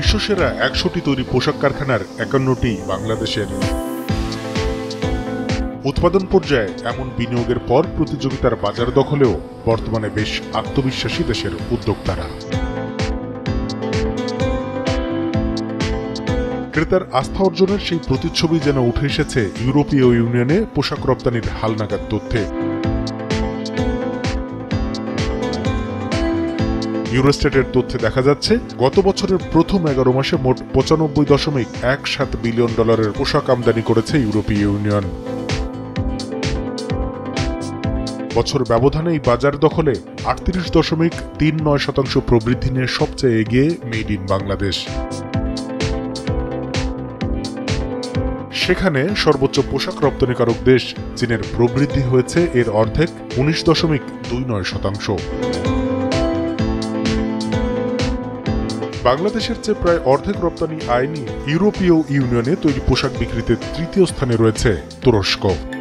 বিশ্বসেরা ১০০টি তৈরি পোশাক কারখানার ৫১টি বাংলাদেশের। উৎপাদন পর্যায়ে এমন বিনিয়োগের পর প্রতিযোগিতার বাজার দখলেও বর্তমানে বেশ আত্মবিশ্বাসী দেশের উদ্যোক্তারা। ক্রেতার আস্থা অর্জনের সেই প্রতিচ্ছবি যেন উঠে এসেছে ইউরোপীয় ইউনিয়নে পোশাক রপ্তানির হালনাগাদ তথ্যে। ইউরোস্টেটের তথ্যে দেখা যাচ্ছে, গত বছরের প্রথম ১১ মাসে মোট $৯৫.১৭ বিলিয়ন পোশাক আমদানি করেছে ইউরোপীয় ইউনিয়ন। বছর ব্যবধানে এই বাজার দখলে ৩৮.৩৯% প্রবৃদ্ধি নিয়ে সবচেয়ে এগিয়ে মেড ইন বাংলাদেশ। সেখানে সর্বোচ্চ পোশাক রপ্তানিকারক দেশ চীনের প্রবৃদ্ধি হয়েছে এর অর্ধেক ১৯.২৯%। বাংলাদেশের চেয়ে প্রায় অর্ধেক রপ্তানি আয় নিয়ে ইউরোপীয় ইউনিয়নে তৈরি পোশাক বিক্রিতে তৃতীয় স্থানে রয়েছে তুরস্ক।